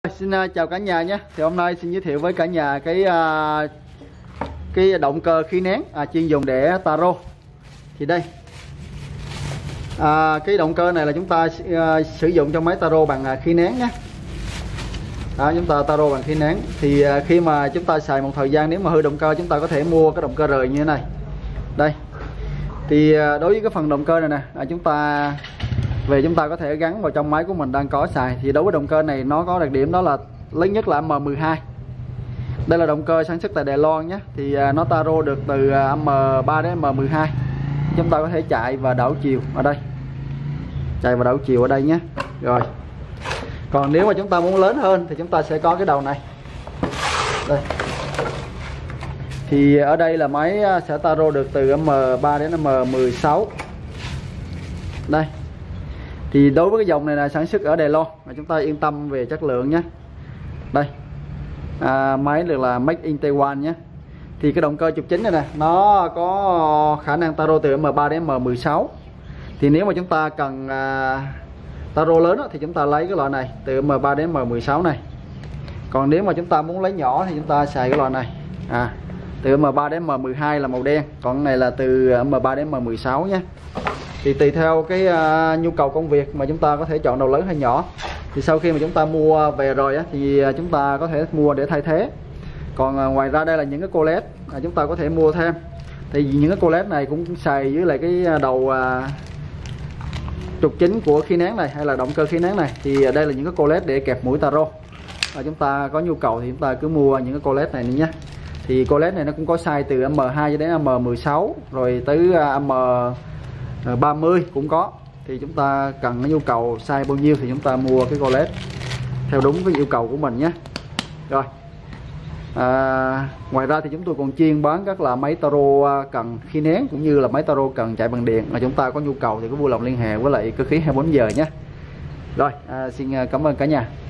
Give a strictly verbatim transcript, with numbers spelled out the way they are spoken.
Xin uh, chào cả nhà nhé. Thì hôm nay xin giới thiệu với cả nhà cái uh, cái động cơ khí nén à, chuyên dùng để tarot. Thì đây à, cái động cơ này là chúng ta uh, sử dụng trong máy tarot bằng uh, khí nén nhé. Đó, chúng ta tarot bằng khí nén. Thì uh, khi mà chúng ta xài một thời gian, nếu mà hư động cơ chúng ta có thể mua cái động cơ rời như thế này. Đây. Thì uh, đối với cái phần động cơ này nè, à, chúng ta về chúng ta có thể gắn vào trong máy của mình đang có xài. Thì đối với động cơ này nó có đặc điểm đó là lớn nhất là M mười hai. Đây là động cơ sản xuất tại Đài Loan nhé. Thì nó tarot được từ M ba đến M mười hai. Chúng ta có thể chạy và đảo chiều ở đây, chạy và đảo chiều ở đây nhé. Rồi còn nếu mà chúng ta muốn lớn hơn thì chúng ta sẽ có cái đầu này đây. Thì ở đây là máy sẽ tarot được từ M ba đến M mười sáu. Đây. Thì đối với cái dòng này là sản xuất ở Đài Loan, mà chúng ta yên tâm về chất lượng nhé. Đây à, máy được là Made in Taiwan nhé. Thì cái động cơ trục chính này nè, nó có khả năng tarot từ M ba đến M mười sáu. Thì nếu mà chúng ta cần à, tarot lớn đó, thì chúng ta lấy cái loại này từ M ba đến M mười sáu này. Còn nếu mà chúng ta muốn lấy nhỏ thì chúng ta xài cái loại này à, từ M ba đến M mười hai là màu đen, còn này là từ M ba đến M mười sáu nhé. Thì tùy theo cái uh, nhu cầu công việc mà chúng ta có thể chọn đầu lớn hay nhỏ. Thì sau khi mà chúng ta mua về rồi á, thì chúng ta có thể mua để thay thế. Còn uh, ngoài ra đây là những cái cô led à, chúng ta có thể mua thêm. Thì những cái cô led này cũng xài với lại cái đầu uh, trục chính của khí nén này, hay là động cơ khí nén này. Thì đây là những cái cô led để kẹp mũi tarot. À, chúng ta có nhu cầu thì chúng ta cứ mua những cái cô led này nhé. Thì cô led này nó cũng có size từ M hai cho đến M mười sáu, rồi tới uh, M ba mươi cũng có. Thì chúng ta cần cái nhu cầu size bao nhiêu thì chúng ta mua cái cô led theo đúng cái yêu cầu của mình nhé. Rồi à, ngoài ra thì chúng tôi còn chuyên bán các là máy tarot cần khí nén, cũng như là máy tarot cần chạy bằng điện. Mà chúng ta có nhu cầu thì cứ vui lòng liên hệ với lại Cơ Khí hai mươi bốn giờ nhé. Rồi à, xin cảm ơn cả nhà.